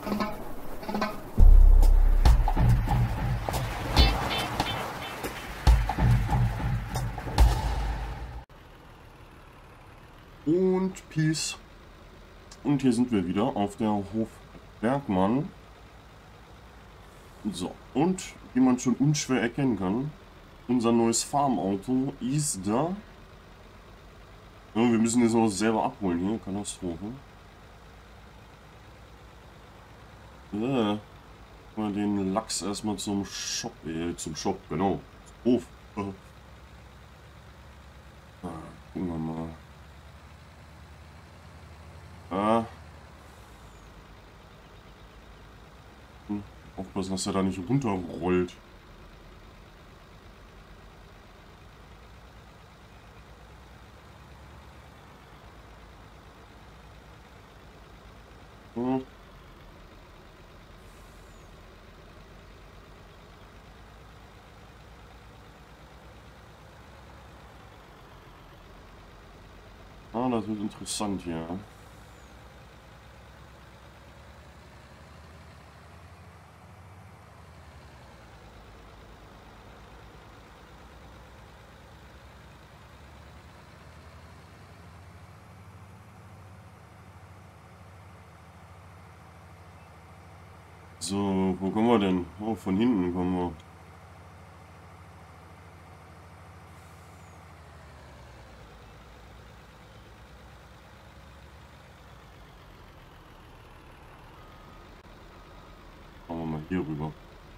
Und Peace. Und hier sind wir wieder auf der Hof Bergmann. So, und wie man schon unschwer erkennen kann, unser neues Farmauto ist da. Ja, wir müssen jetzt noch selber abholen hier, Katastrophe. Mal den Lachs erstmal zum Shop, genau. Hof. Gucken wir mal. Aufpassen, dass er da nicht runterrollt. Hm. Ah, das wird interessant hier. So, wo kommen wir denn? Oh, von hinten kommen wir. Machen wir mal hier rüber.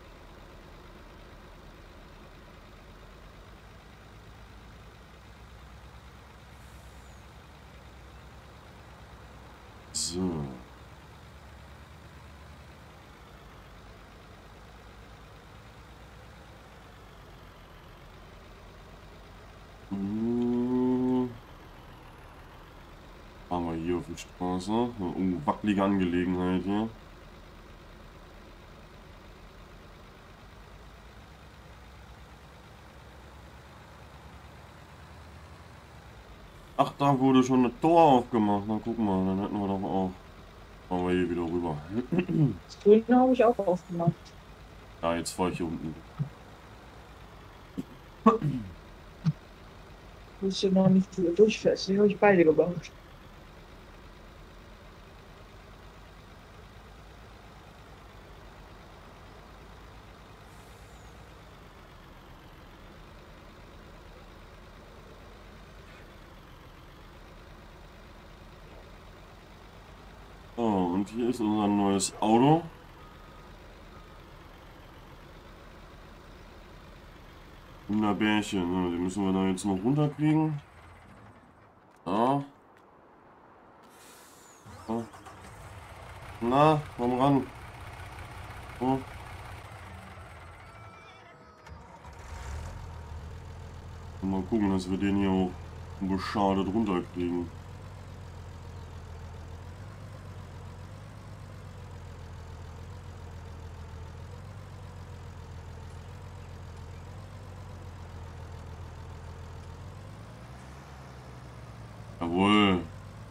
So. Fahren wir hier auf die Straße. Eine wackelige Angelegenheit hier. Ach, da wurde schon ein Tor aufgemacht. Na, guck mal, dann hätten wir doch auch. Fahren wir hier wieder rüber. Das Grüne habe ich auch aufgemacht. Ja, jetzt fahre ich hier unten. Du bist ja noch nicht durchfährst. Die habe ich beide gebaut. So, und hier ist unser neues Auto. Bärchen, ne? Die müssen wir da jetzt noch runterkriegen. Ja. Ja. Na, komm ran. So. Mal gucken, dass wir den hier auch unbeschadet runterkriegen. Jawohl.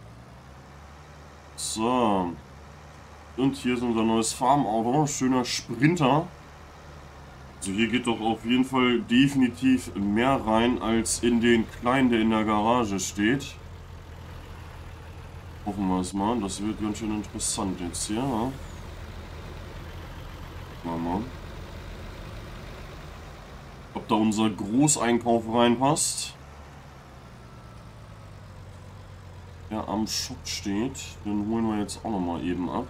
So. Und hier ist unser neues Farmauto. Schöner Sprinter. Also hier geht doch auf jeden Fall definitiv mehr rein als in den kleinen, der in der Garage steht. Hoffen wir es mal. Das wird ganz schön interessant jetzt hier. Ja? Mal. Ob da unser Großeinkauf reinpasst. Der am Shop steht. Den holen wir jetzt auch nochmal eben ab.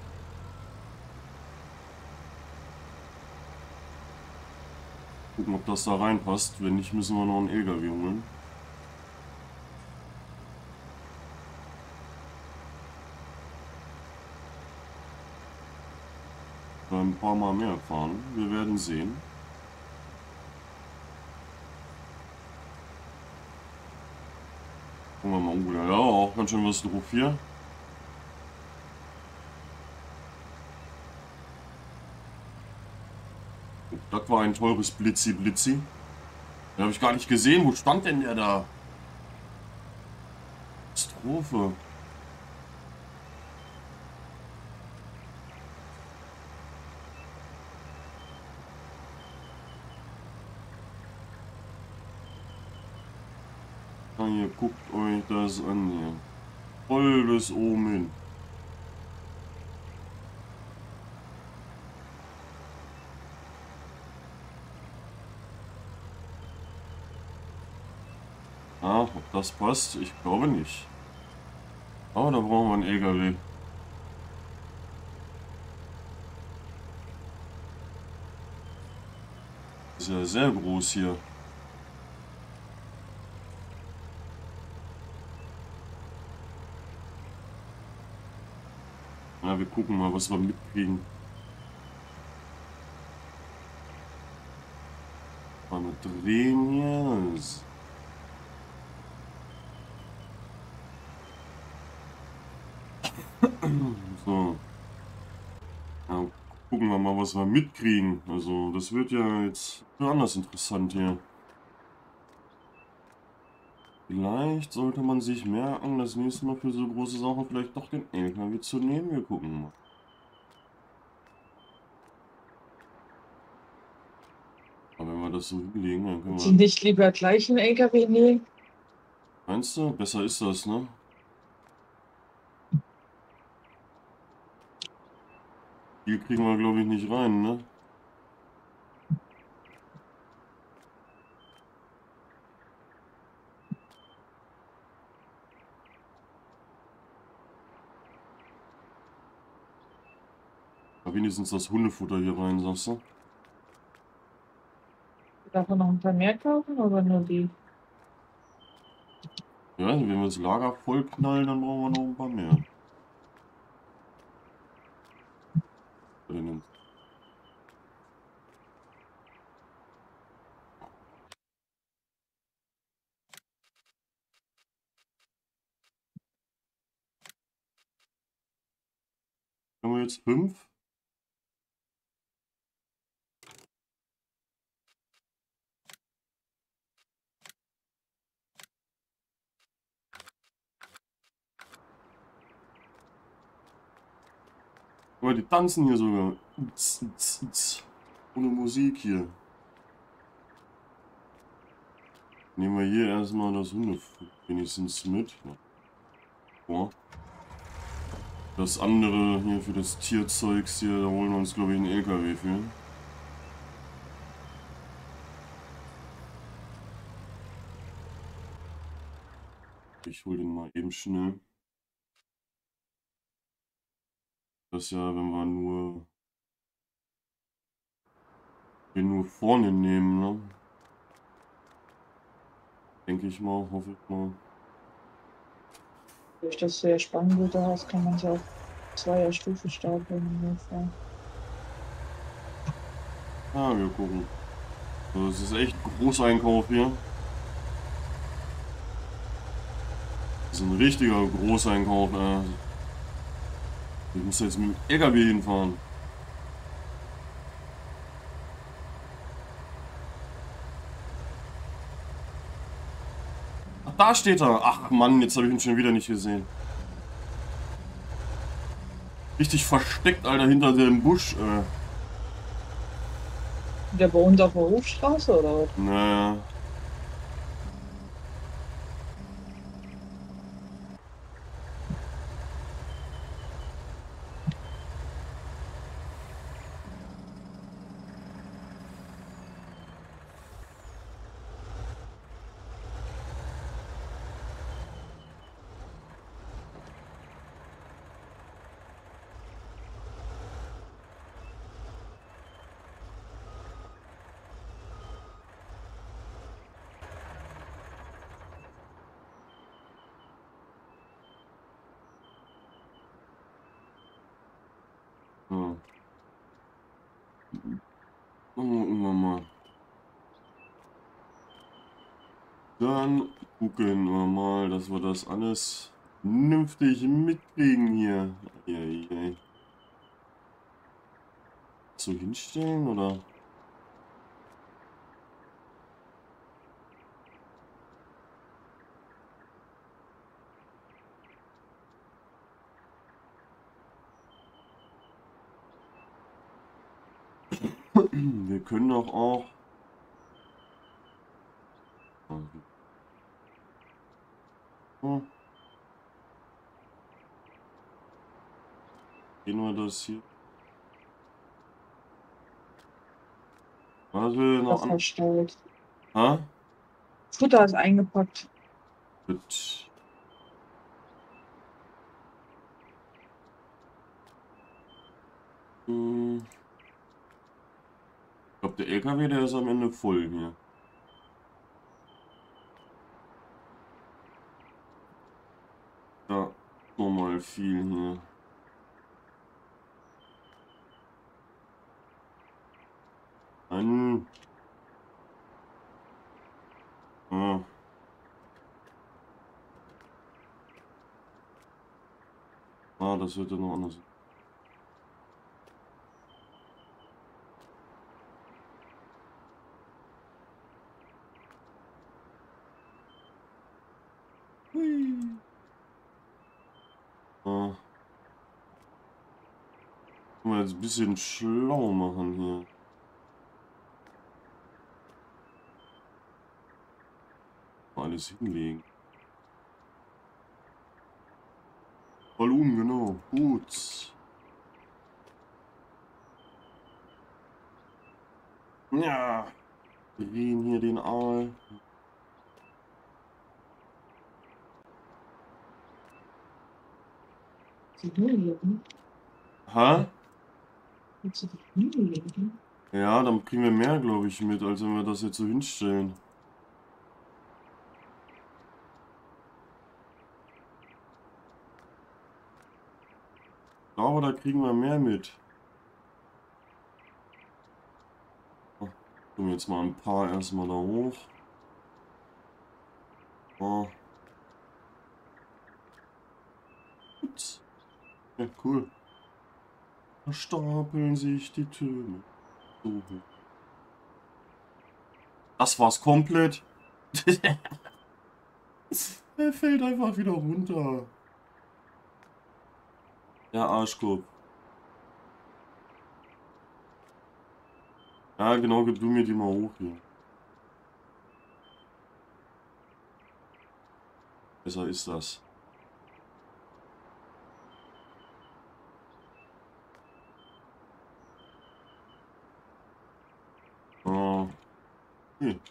Gucken, ob das da reinpasst. Wenn nicht, müssen wir noch einen LKW holen. Ein paar Mal mehr fahren. Wir werden sehen. Gucken wir mal. Ja, auch ganz schön was drauf hier. Das war ein teures Blitzi. Den habe ich gar nicht gesehen. Wo stand denn der da? Katastrophe. Ah, hier, guckt euch das an hier. Voll bis oben hin. Ah, ob das passt? Ich glaube nicht. Aber da brauchen wir einen LKW. Ist ja sehr groß hier. Ja, wir gucken mal, was wir mitkriegen. Mal drehen hier. So. Ja, gucken wir mal, was wir mitkriegen. Also, das wird ja jetzt anders interessant hier. Vielleicht sollte man sich merken, das nächste Mal für so große Sachen vielleicht doch den LKW zu nehmen. Wir gucken mal. Aber wenn wir das so hinlegen, dann können Sie wir... nicht lieber gleich einen LKW nehmen? Meinst du? Besser ist das, ne? Viel kriegen wir, glaube ich, nicht rein, ne? Aber wenigstens das Hundefutter hier rein, sagst du? Davon noch ein paar mehr kaufen oder nur die? Ja, wenn wir das Lager voll knallen, dann brauchen wir noch ein paar mehr. Drinnen. Haben wir jetzt 5? Aber die tanzen hier sogar. Ohne Musik hier. Nehmen wir hier erstmal das Hundefutter wenigstens mit. Boah. Das andere hier für das Tierzeugs hier, da holen wir uns, glaube ich, einen LKW für. Ich hole den mal eben schnell. Das ja, wenn wir nur vorne nehmen, ne? Denke ich mal, hoffe ich mal. Durch das du ja Spanngürtel hast, kann man es ja auf Zweierstufe stapeln ungefähr. Ah, wir gucken. Also, es ist echt Großeinkauf hier. Das ist ein richtiger Großeinkauf. Ich muss jetzt mit dem LKW hinfahren. Ach, da steht er. Ach Mann, jetzt habe ich ihn schon wieder nicht gesehen. Richtig versteckt, Alter, hinter dem Busch. Der bei uns auf der Hofstraße oder was? Naja. Ja. Gucken wir mal. Dann gucken wir mal, dass wir das alles vernünftig mitkriegen hier. Eieiei. So hinstellen oder? Wir können doch auch. Gehen wir das hier. Was will noch Das an? verstaut. Ha? Futter ist eingepackt. Gut. Ich glaube, der LKW, der ist am Ende voll hier. Ja, nochmal viel hier. Ein. Ah, das wird ja noch anders. Hui. Ah, können wir jetzt ein bisschen schlau machen hier. Mal alles hinlegen. Volumen, genau. Gut. Ja. Drehen hier den Aal. Hinlegen. Ha? Willst du dich hinlegen? Ja, dann kriegen wir mehr, glaube ich, mit, als wenn wir das jetzt so hinstellen. Ich glaube, da kriegen wir mehr mit. Oh, tun wir jetzt mal ein paar erstmal da hoch. Oh, gut. Ja, cool. Da stapeln sich die Türme. So hoch. Das war's komplett. Er fällt einfach wieder runter. Ja, Arschkopf. Ja, genau, gib du mir die mal hoch hier. Besser ist das. Oh, okay.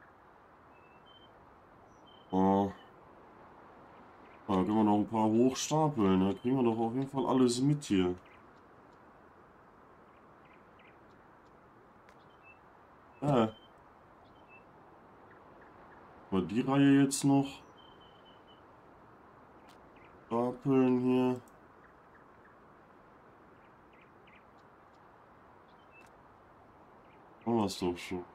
Oh, da können wir noch ein paar hochstapeln. Da kriegen wir doch auf jeden Fall alles mit hier. Ja, aber die Reihe jetzt noch stapeln hier. Haben wir es doch schon.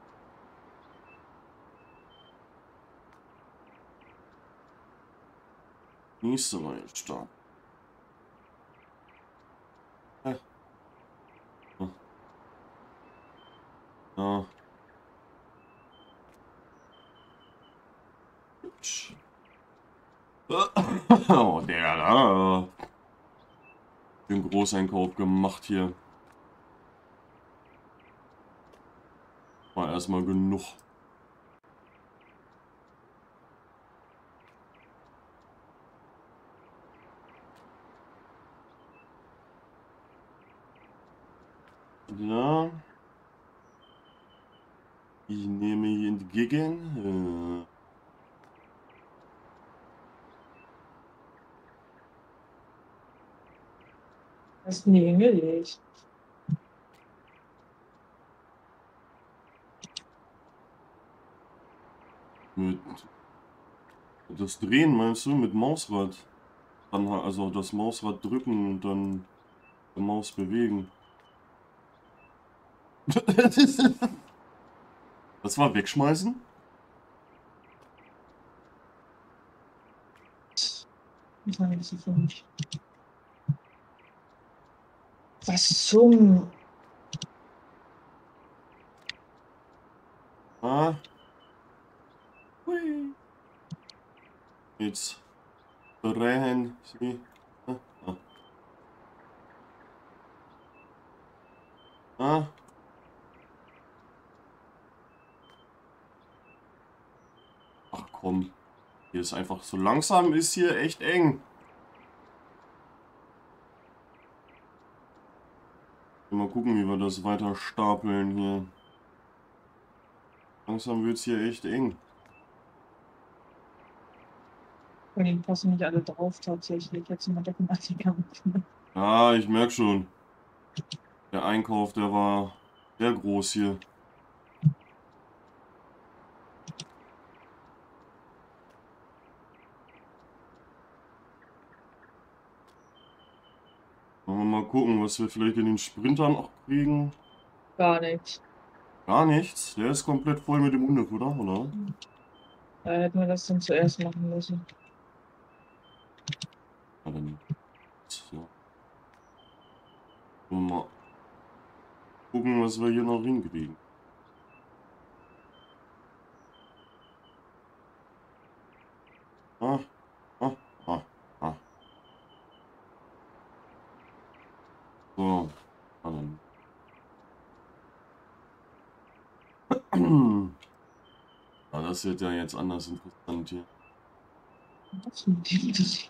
Nächste Reihe stapeln. Ja. Ja. Gut. Oh, der da. Den Großeinkauf gemacht hier. War erstmal genug. Ja. Ich nehme hier entgegen. Hast du nie hingelegt? Mit das Drehen meinst du mit Mausrad? Dann also das Mausrad drücken und dann die Maus bewegen. Das war wegschmeißen? Nein, das ist nicht. Was zum? Ah. Hui. Jetzt drehen sie. Ah. Ah. Ah. Ach komm. Hier ist einfach so langsam, ist hier echt eng. Mal gucken, wie wir das weiter stapeln hier. Langsam wird es hier echt eng. Weil die passen nicht alle drauf tatsächlich. Jetzt sind wir doch im Artikel. Ja, ich merke schon. Der Einkauf, der war sehr groß hier. Wollen wir mal gucken, was wir vielleicht in den Sprintern noch kriegen. Gar nichts. Gar nichts. Der ist komplett voll mit dem Hundefutter, oder? Da hätten wir das dann zuerst machen müssen. Ja, dann so. Mal gucken, was wir hier noch hinkriegen. Ah, ah, ah, ah. So. Ah, dann. Ah, das wird ja jetzt anders interessant hier. Was mit dem das?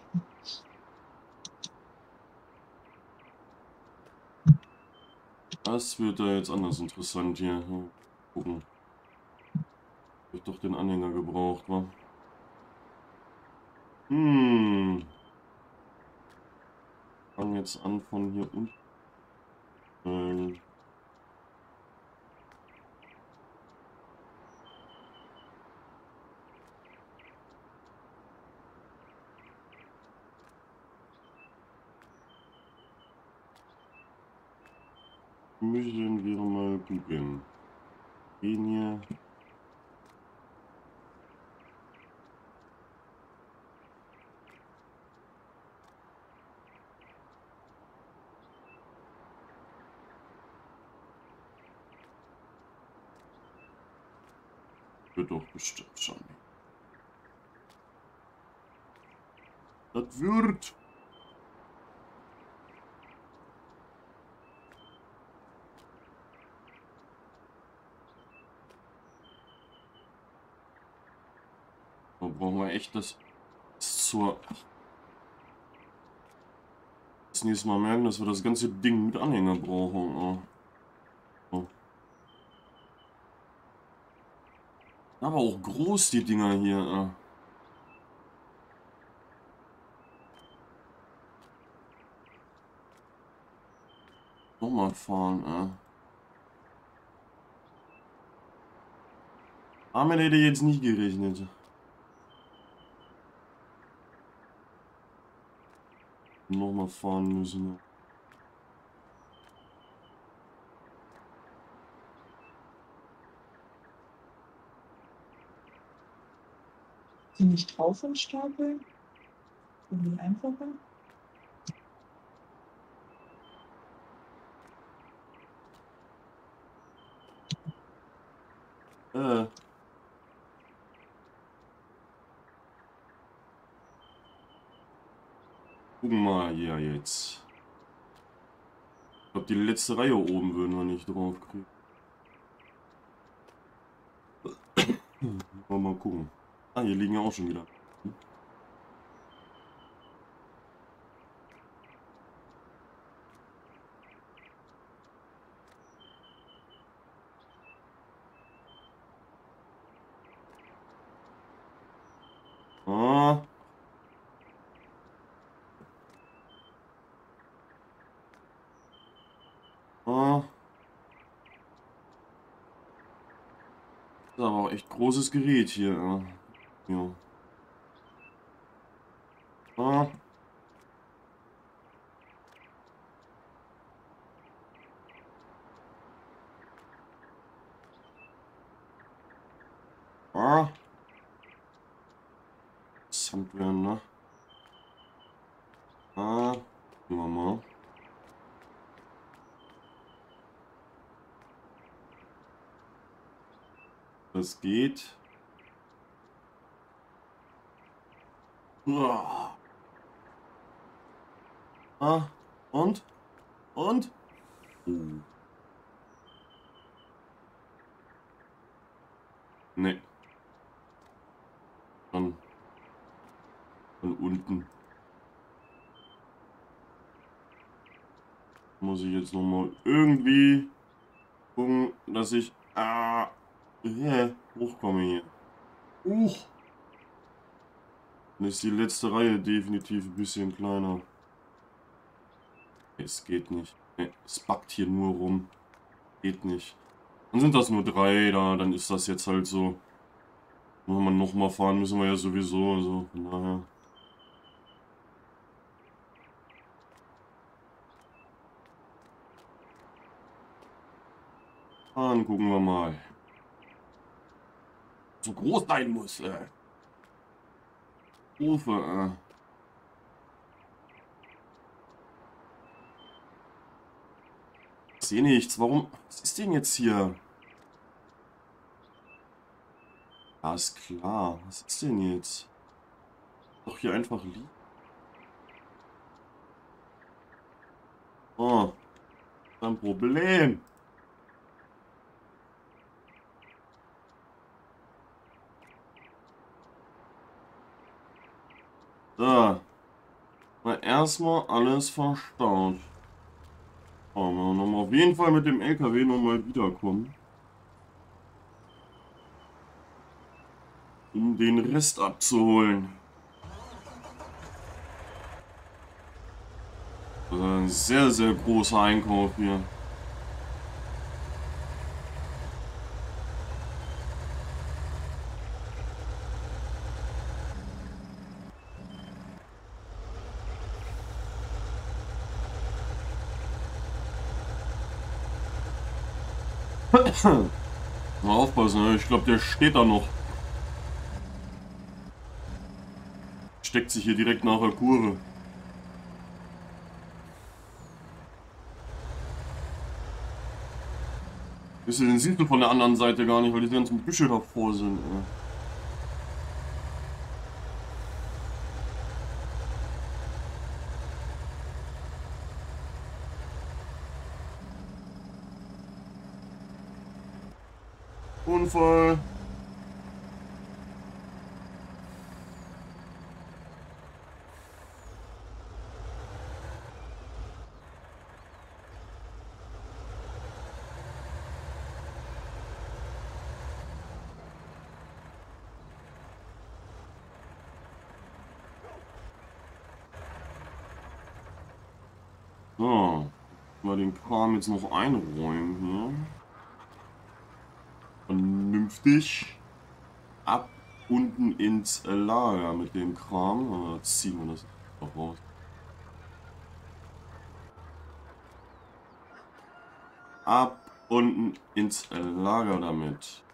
Das wird ja jetzt anders interessant hier. Gucken. Hab ich doch den Anhänger gebraucht, wa? Fangen jetzt an von hier unten. Müssen wir mal gucken. Den hier. Wird doch bestimmt schon. Das wird. Da brauchen wir echt das nächste Mal merken, dass wir das ganze Ding mit Anhänger brauchen. Oh. Aber auch groß, die Dinger hier. Nochmal fahren. Damit hätte ich jetzt nicht gerechnet. Nochmal fahren müssen. Die nicht drauf im Stapel? Irgendwie einfacher? Äh. Gucken mal hier jetzt. Ich glaube, die letzte Reihe oben würden wir nicht drauf kriegen. Mal gucken. Ah, hier liegen ja auch schon wieder. Ah. Ah. Das ist aber auch echt großes Gerät hier. Ja. Ah. Ah. Interessant werden, ne? Ah. Gucken wir mal. Das geht. Uah. Ah. Und? Und? Oh. Ne. Dann von unten. Muss ich jetzt nochmal irgendwie gucken, dass ich hochkomme hier. Dann ist die letzte Reihe definitiv ein bisschen kleiner. Es geht nicht. Es backt hier nur rum. Geht nicht. Dann sind das nur 3 da, dann ist das jetzt halt so. Wenn wir nochmal fahren, müssen wir ja sowieso. Also von daher. Dann gucken wir mal. So groß sein muss. Rufe. Ich sehe nichts. Warum? Was ist denn jetzt hier? Ja, ist klar. Was ist denn jetzt? Doch hier einfach liegen. Oh, ein Problem. So. Mal erstmal alles verstaut. Schauen wir nochmal auf jeden Fall mit dem LKW nochmal wiederkommen. Um den Rest abzuholen. Das ist ein sehr, sehr großer Einkauf hier. Mal aufpassen, ne? Ich glaube, der steht da noch. Steckt sich hier direkt nach der Kurve. Den siehst du von der anderen Seite gar nicht, weil die ganzen Büsche davor sind. Unfall. So, mal den Kram jetzt noch einräumen hier. Vernünftig. Ab unten ins Lager mit dem Kram. Jetzt ziehen wir das noch raus. Ab unten ins Lager damit.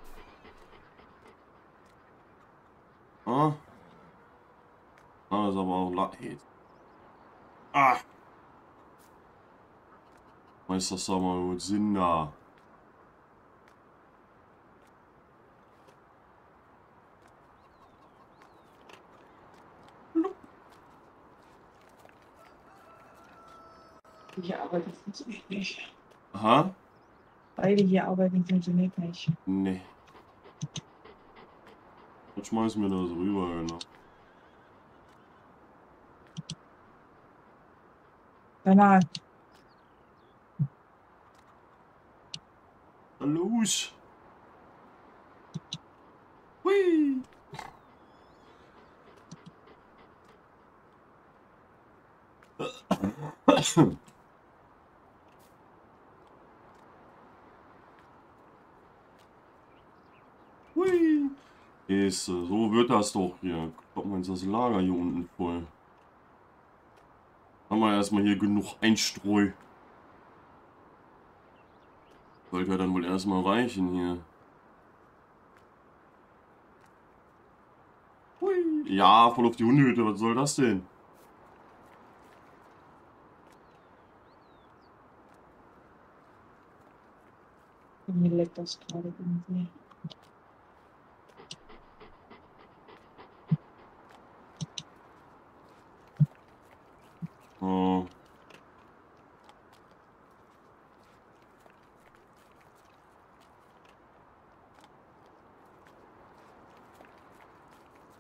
Ah. Ah, ist aber auch hey. Ah. Meister Sommer, wo sind da? Hier arbeiten funktioniert nicht. Aha. Beide hier arbeiten funktioniert nicht. Nee. Jetzt schmeißen wir das rüber, genau. Banal. Los! Hui! Hui! So wird das doch hier. Kommt mal das Lager hier unten voll. Haben wir erstmal hier genug Einstreu. Sollte ja dann wohl erstmal reichen hier. Hui. Ja, voll auf die Hundehütte, was soll das denn? Mir leckt das gerade irgendwie. Oh.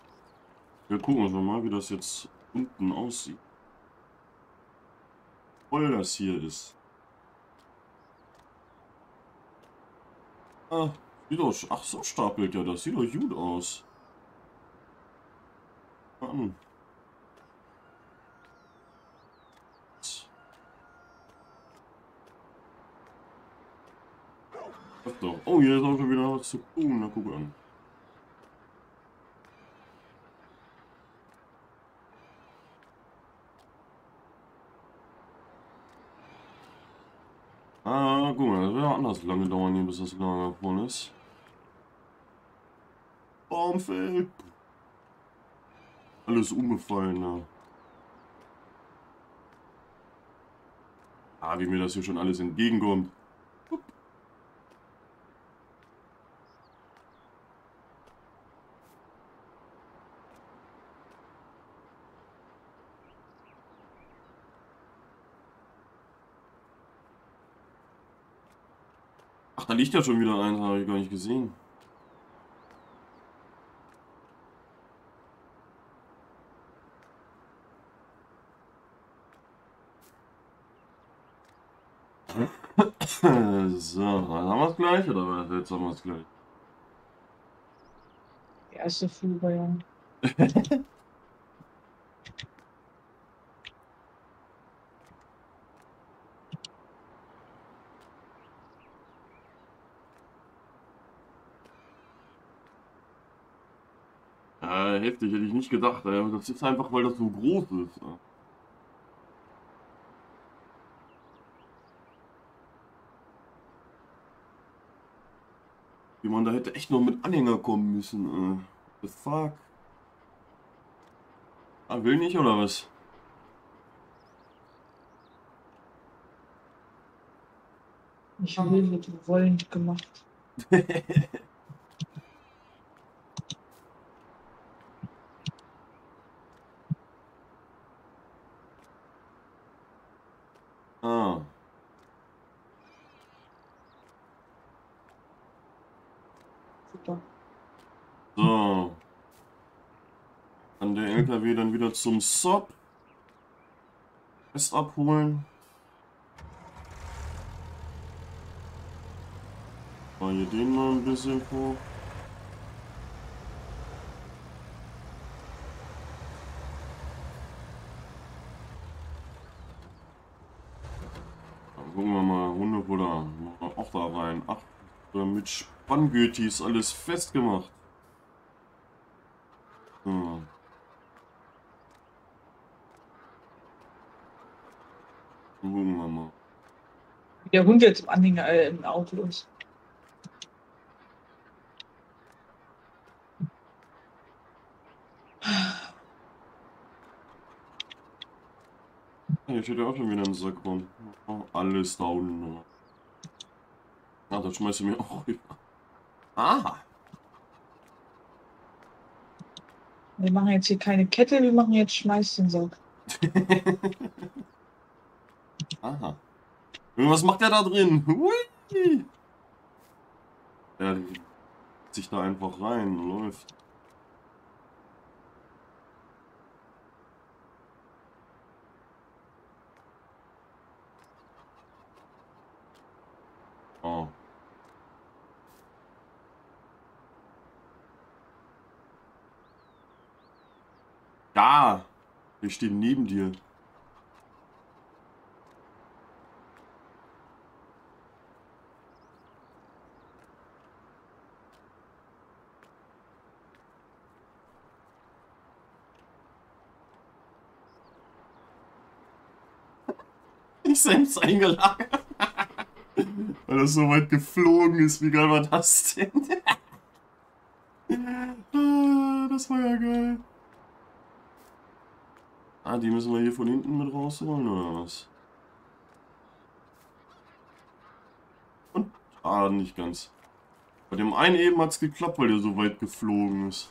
Wir gucken uns mal, wie das jetzt unten aussieht. voll das hier ist. Ah, sieht doch, ach so stapelt ja, das sieht doch gut aus. Mann. Ach doch. Oh, hier ist auch schon wieder was zu tun. Na, guck an. Ah, guck mal, das wird ja anders lange dauern hier, bis das Lager voll ist. Baumfeld. Alles umgefallen, ja. Ah, wie mir das hier schon alles entgegenkommt. Ach, da liegt ja schon wieder eins, habe ich gar nicht gesehen. So, dann haben wir es gleich, oder was? Jetzt haben wir es gleich. Die erste Flüge, ja. Heftig, hätte ich nicht gedacht. Das ist einfach, weil das so groß ist. Wie man da hätte echt noch mit Anhänger kommen müssen. The fuck? Ah, will nicht, oder was? Ich will, wird wollend gemacht. Ah, Super. so. Kann der LKW dann wieder zum SOP. Rest abholen. Mal hier den noch ein bisschen vor. Dann gucken wir mal, Hundefutter. Auch da rein. Ach, mit Spanngüti ist alles festgemacht. So. Gucken wir mal. Wie der Hund jetzt im Anhänger im Auto ist. Hier steht ja auch schon wieder ein Sack rum. Oh, alles da unten. Ah, das schmeißt du mir auch rüber. Aha. Wir machen jetzt hier keine Kette, wir machen jetzt Schmeiß den Sack. Aha. Und was macht der da drin? Hui. Der legt sich da einfach rein und läuft. Oh. Da! Wir stehen neben dir. Ich selbst eingelagert. Weil das so weit geflogen ist. Wie geil war das denn? Ah, das war ja geil. Ah, die müssen wir hier von hinten mit rausholen, oder was? Und, ah, nicht ganz. Bei dem einen eben hat es geklappt, weil der so weit geflogen ist.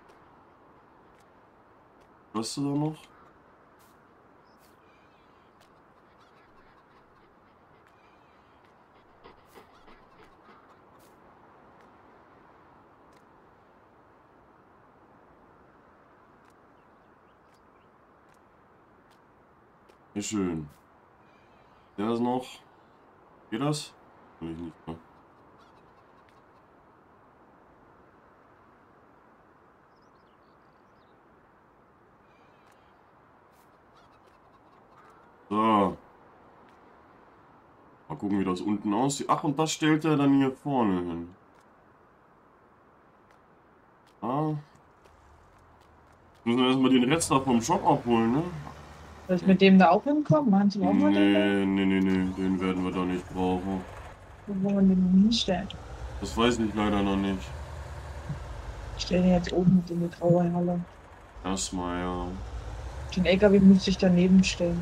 Was du da noch? Sehr schön. Der ist noch. Geht das? Will ich nicht, ne? So. Mal gucken, wie das unten aussieht. Ach, und das stellt er dann hier vorne hin. Ah. Müssen wir erstmal den Rest da vom Shop abholen, ne? Soll ich mit dem da auch hinkommen? Meinst du, brauchen wir den da? Nee. Den werden wir da nicht brauchen. Wo wollen wir den denn hinstellen? Das weiß ich leider noch nicht. Ich stelle den jetzt oben mit in die graue Halle. Erstmal, ja. Den LKW müsste ich daneben stellen.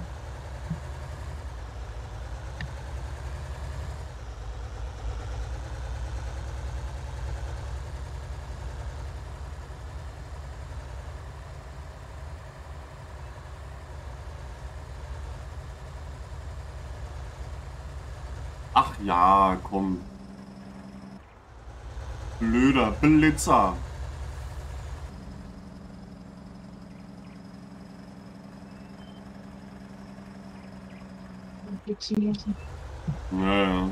Ach ja, komm. Blöder Blitzer. Blitzen lassen. Ja.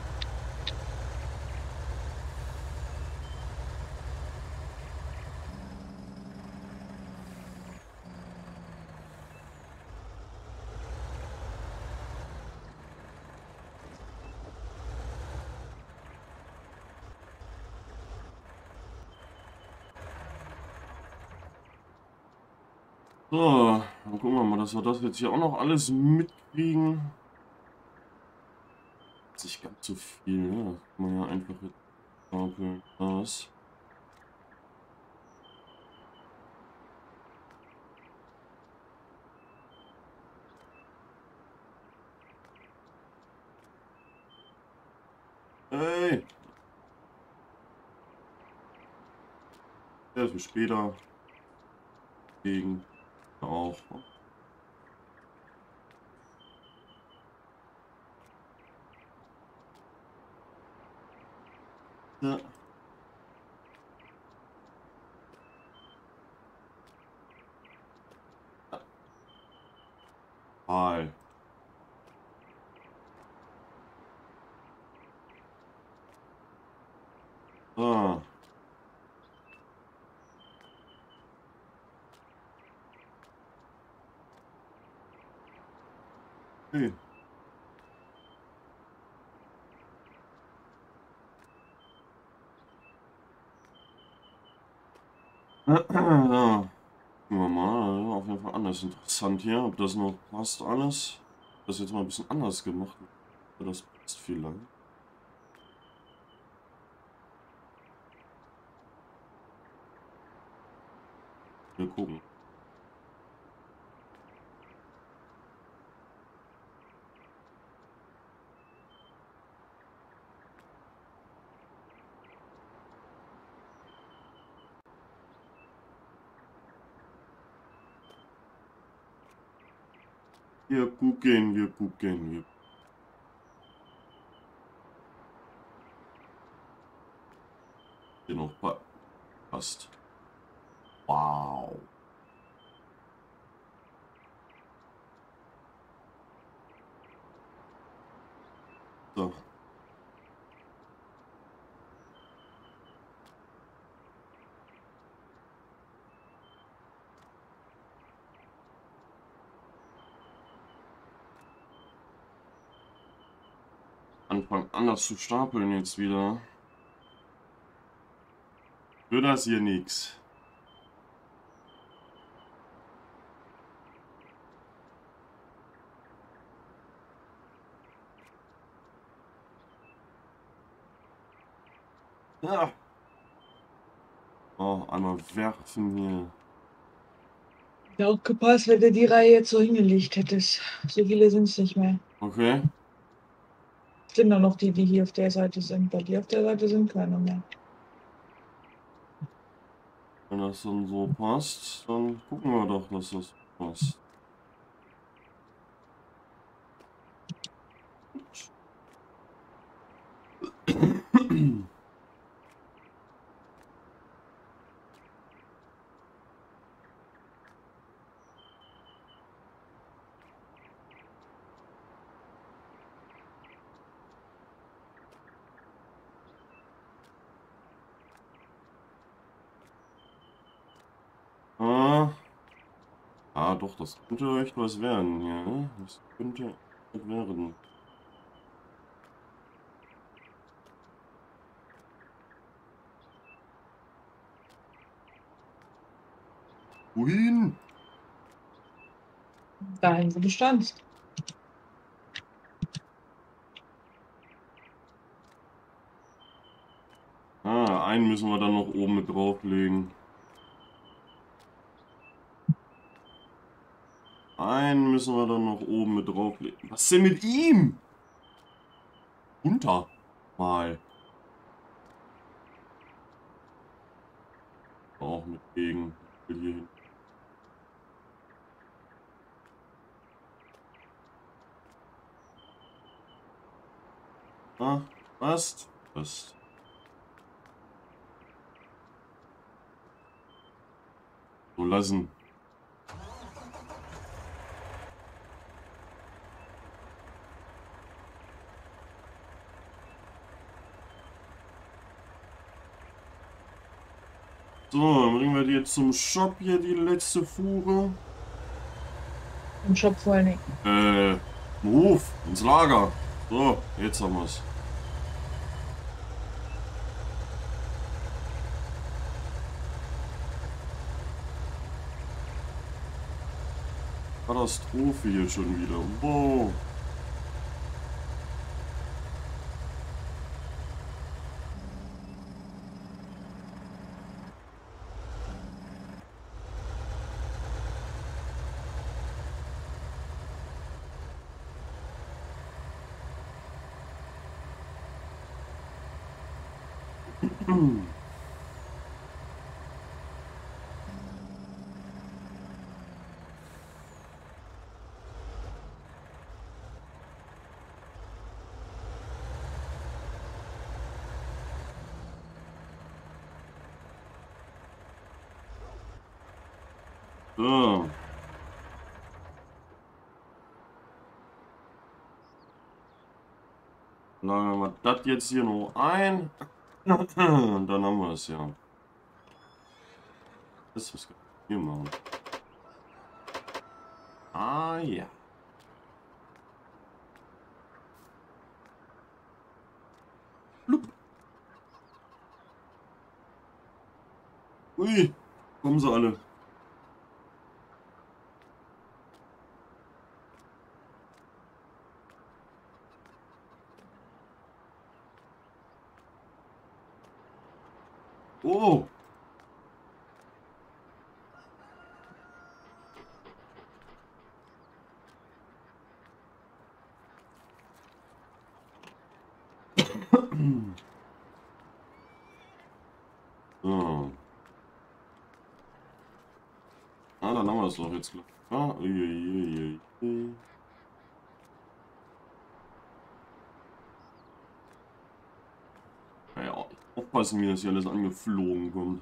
So, dann gucken wir mal, dass wir das jetzt hier auch noch alles mitkriegen. Nicht ganz so viel, ne? Das kann man ja einfach jetzt stapeln. Das. Hey! Der ist für später. Gegen. Auch. Ja. Hi. So. Hey. Ja. Gucken wir mal. Auf jeden Fall anders interessant hier. Ob das noch passt alles. Das jetzt mal ein bisschen anders gemacht. Das passt vielleicht. Wir gucken. Wir gucken. Hier noch passt. Wow. So. Anfangen anders zu stapeln jetzt wieder. Für das hier nix. Ja. Oh, einmal werfen hier. Ja, auch gepasst, wenn du die Reihe jetzt so hingelegt hättest. So viele sind es nicht mehr. Okay. Es sind nur noch die, die hier auf der Seite sind. Bei dir auf der Seite sind keine mehr. Wenn das dann so passt, dann gucken wir doch, dass das passt. Ja, doch, das könnte echt was werden, ja. Das könnte was werden. Wohin? Dahin, wo du standst. Ah, einen müssen wir dann noch oben mit drauflegen. Einen müssen wir dann noch oben mit drauflegen. Was ist denn mit ihm? Runter. Mal. Auch mit gegen. Ich will hier hin. Ah, passt. Passt. So lassen. So, dann bringen wir die jetzt zum Shop hier, die letzte Fuhre. Im Shop vor allen Dingen. Im Hof, ins Lager. So, jetzt haben wir es. Katastrophe hier schon wieder. Wow. So. Lagern wir das jetzt hier noch ein. Und dann haben wir es ja. Das was kann ich hier machen. Ah ja. Blub. Ui, kommen sie alle. Oh. So. Ah, dann haben wir es doch jetzt gleich. Ah, uiuiuiui. Ja, aufpassen, wie das hier alles angeflogen kommt.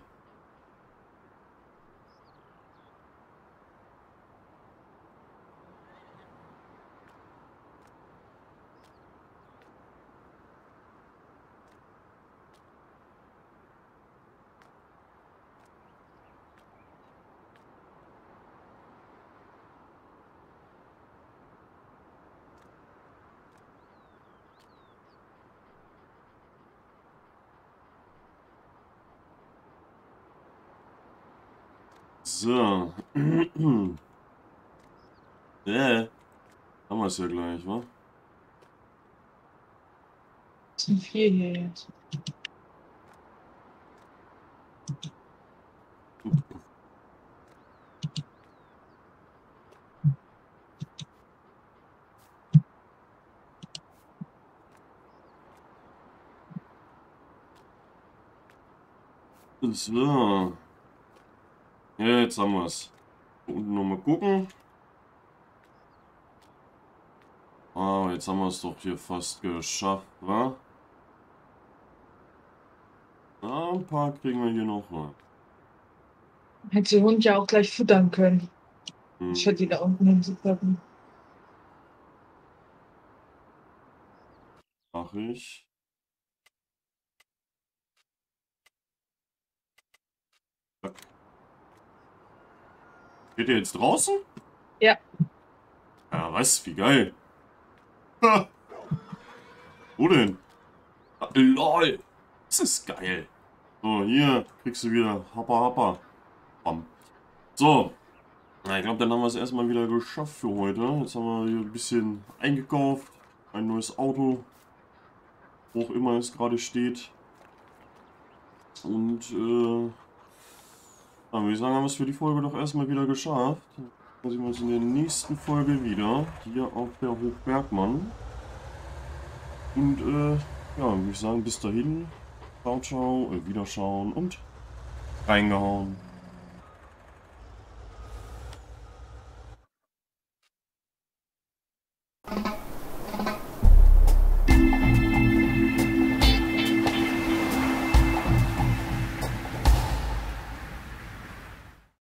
So. Haben wir es ja gleich, wa? Es sind 4 hier jetzt. So. Jetzt haben wir es. Unten nochmal gucken. Ah, jetzt haben wir es doch hier fast geschafft, wa? Ah, ein paar kriegen wir hier noch rein. Hätte den Hund ja auch gleich füttern können. Statt die Hm, da unten hinzupacken. mach ich. Zack. Steht der jetzt draußen? Ja. Ja, was? Wie geil. Ha. Wo denn? Ah, lol. Das ist geil. So, hier kriegst du wieder Happa Happa. Bam. So. Na, ich glaube, dann haben wir es erstmal wieder geschafft für heute. Jetzt haben wir hier ein bisschen eingekauft. Ein neues Auto. Wo auch immer es gerade steht. Und, dann würde ich sagen, haben wir es für die Folge doch erstmal wieder geschafft. Dann sehen wir uns in der nächsten Folge wieder. Hier auf der Hochbergmann. Und, ja, würde ich sagen, bis dahin. Ciao, ciao, Wiederschauen und reingehauen.